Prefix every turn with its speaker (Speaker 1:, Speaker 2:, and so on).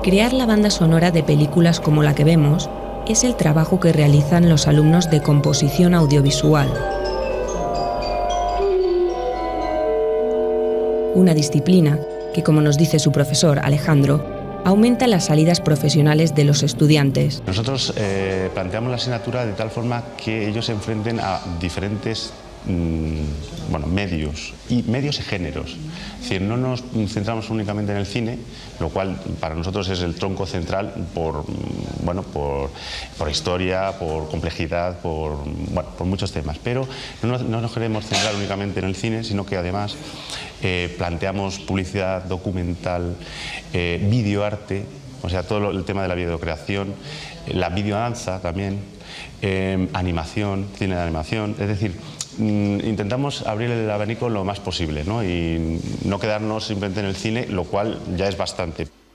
Speaker 1: Crear la banda sonora de películas como la que vemos es el trabajo que realizan los alumnos de composición audiovisual. Una disciplina que, como nos dice su profesor Alejandro, aumenta las salidas profesionales de los estudiantes.
Speaker 2: Nosotros planteamos la asignatura de tal forma que ellos se enfrenten a diferentes medios y géneros. Es decir, no nos centramos únicamente en el cine, lo cual para nosotros es el tronco central por historia, por complejidad, por muchos temas. Pero no nos queremos centrar únicamente en el cine, sino que además planteamos publicidad documental, videoarte, o sea, todo el tema de la videocreación, la videodanza también, animación, cine de animación, es decir, intentamos abrir el abanico lo más posible, ¿no? Y no quedarnos simplemente en el cine, lo cual ya es bastante.